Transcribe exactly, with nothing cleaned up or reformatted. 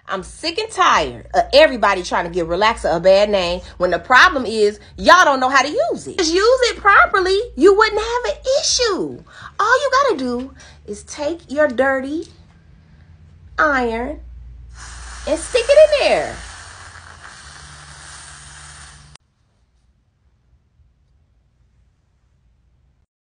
I'm sick and tired of everybody trying to give relaxer a bad name when the problem is y'all don't know how to use it. Just use it properly, you wouldn't have an issue. All you gotta do is take your dirty iron and stick it in there.